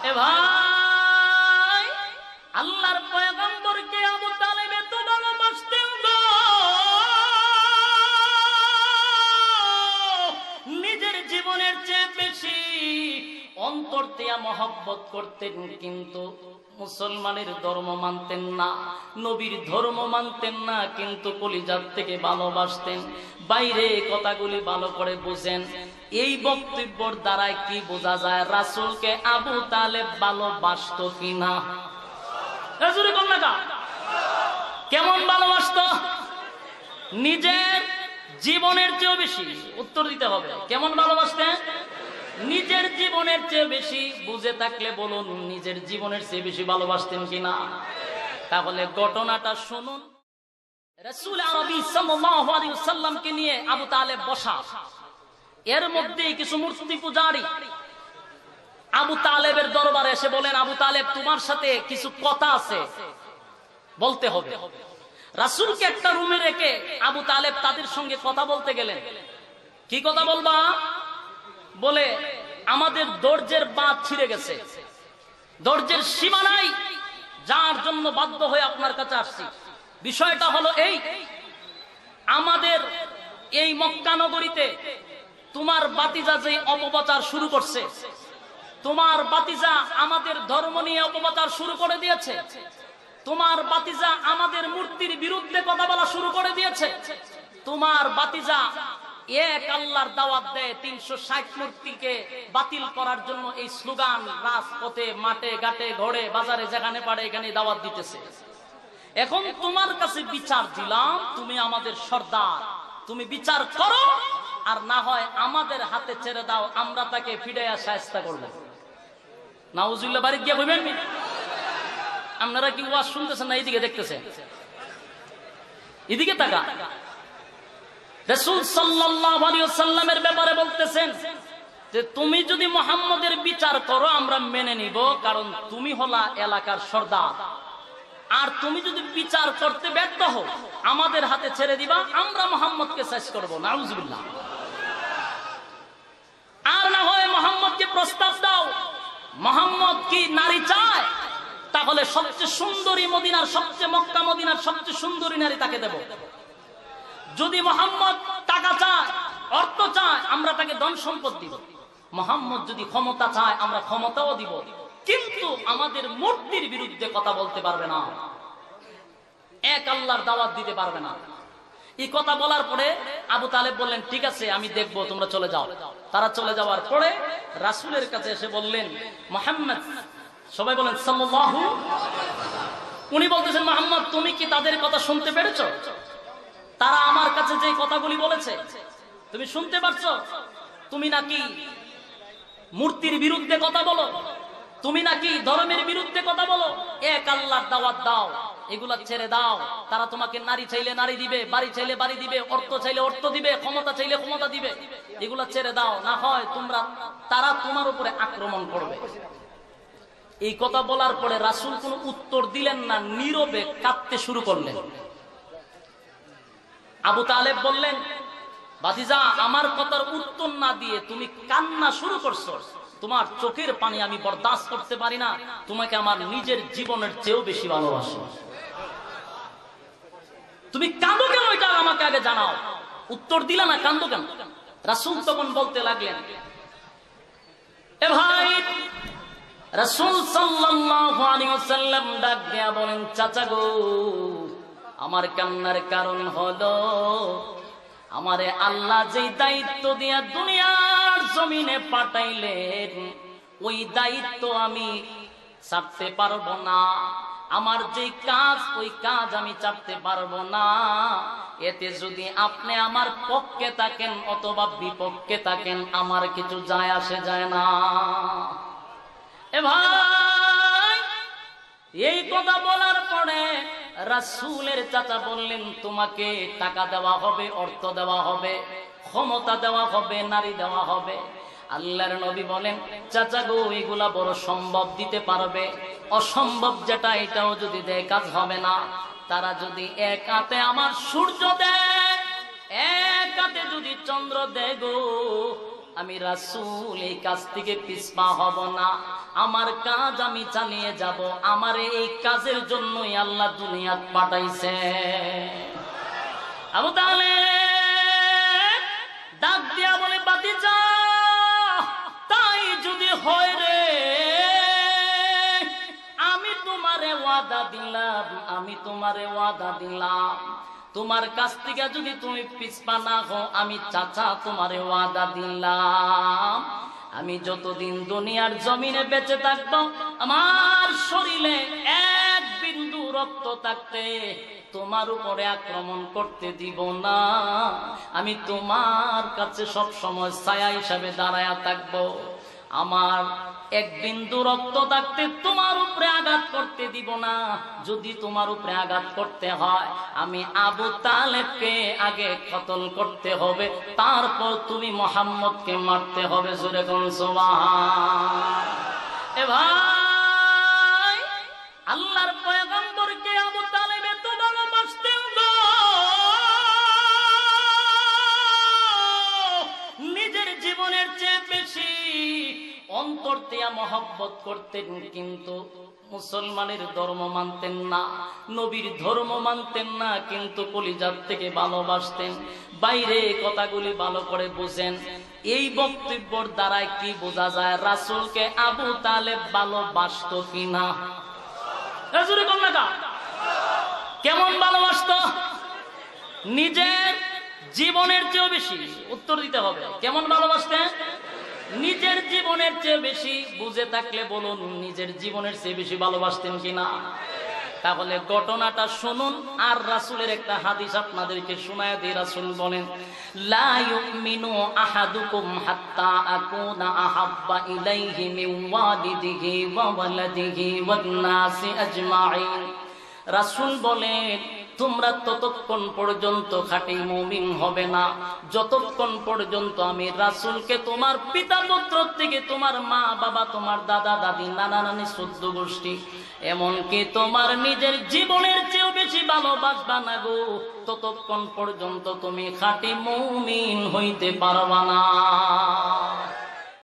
এ ভাই, আল্লাহর পয়গম্বরকে আবু তালেব এত ভালোবাসতেন গো, নিজের জীবনের চেয়ে বেশি অন্তর দিয়া মহব্বত করতেন। কিন্তু মুসলমানের ধর্ম মানতেন না, নবীর ধর্ম মানতেন না, কিন্তু কলিজার থেকে ভালোবাসতেন। বাইরে কথাগুলি ভালো করে বুঝেন। এই বক্তব্যের দ্বারাই কি বোঝা যায় রাসূলকে আবু তালেব ভালোবাসতো কিনা? কেমন ভালোবাসতো? নিজের জীবনের চেয়ে বেশি। উত্তর দিতে হবে, কেমন ভালোবাসতেন? নিজের জীবনের চেয়ে বেশি। বুঝে থাকলে বলুন, নিজের জীবনের চেয়ে বেশি ভালোবাসতেন কিনা? তাহলে ঘটনাটা শুনুন। রাসূল আরবি সাল্লাল্লাহু আলাইহি ওয়াসাল্লামকে নিয়ে আবু তালেব বসা, এর মধ্যে কিছু মূর্তি পূজারী আবু তালেবের দরবারে এসে বলেন, আবু তালেব তোমার সাথে কিছু কথা আছে, বলতে হবে। রাসূলকে একটা রুমে রেখে আবু তালেব তাদের সঙ্গে কথা বলতে গেলেন। কি কথা বলবা? বলে আমাদের ধৈর্যের বাঁধ ছিঁড়ে গেছে, ধৈর্যের সীমা নাই, যার জন্য বাধ্য হয়ে আপনার কাছে আসছি। বিষয়টা হলো এই, আমাদের এই মক্কা নগরীতে তোমার বাতিজা যে অপপ্রচার শুরু করছে, তোমার বাতিজা আমাদের ধর্ম নিয়ে অপপ্রচার শুরু করে দিয়েছে, তোমার বাতিজা আমাদের মূর্তির বিরুদ্ধে কথা বলা শুরু করে দিয়েছে, তোমার বাতিজা এক আল্লাহর দাওয়াত দেয় ৩৬০ মূর্তিকে বাতিল করার জন্য এই স্লোগান রাজপথে, মাঠে, ঘাটে, ঘরে, বাজারে যেখানে পারে এখানে দাওয়াত দিতেছে। এখন তোমার কাছে বিচার দিলাম, তুমি আমাদের সর্দার, তুমি বিচার করো, আর না হয় আমাদের হাতে ছেড়ে দাও, আমরা তাকে ফিরাইয়া শায়েস্তা করব। নাউজুবিল্লাহ, বাড়ি গিয়ে বলবেন। আপনারা কি ওয়াজ শুনতেছেন না এইদিকে দেখতেছেন? এদিকে তাকা। রাসূল সাল্লাল্লাহু আলাইহি ওয়াসাল্লামের ব্যাপারে বলতেছেন যে তুমি যদি মুহাম্মদের বিচার করো আমরা মেনে নিব, কারণ তুমি হলা এলাকার সর্দার। আর তুমি যদি বিচার করতে ব্যর্থ হও, আমাদের হাতে ছেড়ে দিবা, আমরা মুহাম্মদকে শেষ করব। নাউজুবিল্লাহ। আর না হয় মুহাম্মদকে প্রস্তাব দাও, মুহাম্মদ কি নারী চায়? তাহলে সবচেয়ে সুন্দরী মদিনার, সবচেয়ে মক্কা মদিনার সবচেয়ে সুন্দরী নারী তাকে দেব। যদি মুহাম্মদ টাকা চায়, অর্থ চায়, আমরা তাকে ধন সম্পদ দিব। মুহাম্মদ যদি ক্ষমতা চায়, আমরা ক্ষমতাও দিব, কিন্তু আমাদের মূর্তির বিরুদ্ধে কথা বলতে পারবে না, এক আল্লাহর দাওয়াত দিতে পারবে না। এই কথা বলার পরে আবু তালেব বললেন, ঠিক আছে আমি দেখবো, তোমরা চলে যাও। তারা চলে যাওয়ার পরে রাসূলের কাছে এসে বললেন, মুহাম্মদ, সবাই বলেন সাল্লাল্লাহু। উনি বলতেছেন, মুহাম্মদ তুমি কি তাদের কথা শুনতে পেরেছো? তারা আমার কাছে যে কথাগুলি বলেছে তুমি শুনতে পারছো? তুমি নাকি মূর্তির বিরুদ্ধে কথা বলো, তুমি নাকি ধর্মের বিরুদ্ধে কথা বলো, এক আল্লাহর দাওয়াত দাও, এগুলা ছেড়ে দাও। তারা তোমাকে নারী চাইলে নারী দিবে, বাড়ি চাইলে বাড়ি দিবে, অর্থ চাইলে অর্থ দিবে, ক্ষমতা চাইলে ক্ষমতা দিবে, এগুলা ছেড়ে দাও, না হয় তারা তোমার উপরে আক্রমণ করবে। এই কথা বলার পরে রাসূল কোনো উত্তর দিলেন না, নীরবে কাঁদতে শুরু করলেন। আবু তালেব বললেন, বাতিজা আমার কথার উত্তর না দিয়ে তুমি কান্না শুরু করছো, তোমার চোখের পানি আমি বরদাস্ত করতে পারি না, তোমাকে আমার নিজের জীবনের চেয়েও বেশি ভালোবাসি। তুমি কাঁদো কেন, এটা আমাকে আগে জানাও। উত্তর দিলা না, কাঁদো কেন? রাসূল তখন বলতে লাগলেন, এ ভাই, রাসূল সাল্লাল্লাহু আলাইহি ওয়াসাল্লাম ডাক দিয়া বলেন, চাচা গো, আমার কান্নার কারণ হলো আমারে আল্লাহ যে দায়িত্ব দিয়া দুনিয়ার জমিনে পাঠাইলেন, ওই দায়িত্ব আমি ছাড়তে পারবো না। আমার যে কাজ, ওই কাজ আমি ছাড়তে পারবো না। এতে যদি আপনি আমার পক্ষে থাকেন অথবা বিপক্ষে থাকেন, আমার কিছু যায় আসে যায় না। এ ভাই, এই কথা বলার পরে রাসূলের চাচা বললেন, তোমাকে টাকা দেওয়া হবে, অর্থ দেওয়া হবে, ক্ষমতা দেওয়া হবে, নারী দেওয়া হবে। আল্লাহর নবী বলেন, চাচা গো, এগুলা বড় সম্ভব দিতে পারবে, অসম্ভব যেটা এটাও যদি দেয় কাজ হবে না। তারা যদি এক হাতে আমার সূর্য দেয়, এক হাতে যদি চন্দ্র দেয় গো, আমি রাসূল এই কাজ থেকে পিছপা হব না, আমার কাজ আমি চালিয়ে যাব। আমার এই কাজের জন্যই আল্লাহ দুনিয়াত পাঠাইছে। আবু তালেব ডাক দিয়া বলে, বাতিজা তাই যদি হয় রে, আমি তোমারে ওয়াদা দিলাম, আমি তোমারে ওয়াদা দিলাম, তোমার কাছ থেকে যদি তুমি পিছপা না হও, আমি চাচা তোমারে ওয়াদা দিলাম, আমি যতদিন দুনিয়ার জমিনে বেঁচে থাকবো, আমার শরীরে এক বিন্দু রক্ত থাকতে তোমার উপরে আক্রমণ করতে দিব না। আমি তোমার কাছে সব সময় ছায়া হিসাবে দাঁড়ায়া থাকবো। আমার এক বিন্দু রক্ত থাকতে তোমার উপরে আঘাত করতে দিব না। যদি তোমার উপরে আঘাত করতে হয়, আমি আবু তালেবকে আগে কতল করতে হবে, তারপর তুমি মুহাম্মদকে মারতে হবে। জোরে কোন সুবহান। এ ভাই, আল্লাহর পয়গম্বরকে আবু তালেব এত ভালোবাসতেন গো, নিজের জীবনের চেয়ে বেশি অন্তর দিয়া মহব্বত করতেন। কিন্তু মুসলমানের ধর্ম মানতেন না, নবীর ধর্ম মানতেন না, কিন্তু কলিজার থেকে ভালোবাসতেন। বাইরে কথাগুলি ভালো করে বুঝেন। এই বক্তব্যের দ্বারাই কি বোঝা যায় রাসূলকে আবু তালেব ভালোবাসতো কিনা? কেমন ভালোবাসতো? নিজের জীবনের চেয়েও বেশি। উত্তর দিতে হবে, কেমন ভালোবাসতেন? নিজের জীবনের চেয়ে বেশি। বুঝে থাকলে বলুন, নিজের জীবনের চেয়ে বেশি ভালোবাসতেন কিনা? তাহলে ঘটনাটা শুনুন, আর রাসূলের একটা হাদিস আপনাদেরকে শোনায় দিয়ে রাসূল বলেন, লা ইউমিনু আহাদুকুম হাত্তা আকুনা আহাব্বা ইলাইহি মিন ওয়ালিদিহি ওয়া ওয়ালাদিহি ওয়ান নাসি আজমাইন। রাসূল বলেন, তোমরা ততক্ষণ পর্যন্ত খাঁটি মুমিন হবে না যতক্ষণ পর্যন্ত আমি রাসূলকে তোমার পিতা পুত্র থেকে, তোমার মা বাবা, তোমার দাদা দাদি, নানা নানি, চোদ্দ গোষ্ঠী, এমনকি তোমার নিজের জীবনের চেয়েও বেশি ভালোবাসবা না গো, ততক্ষণ পর্যন্ত তুমি খাঁটি মুমিন হইতে পারবা না।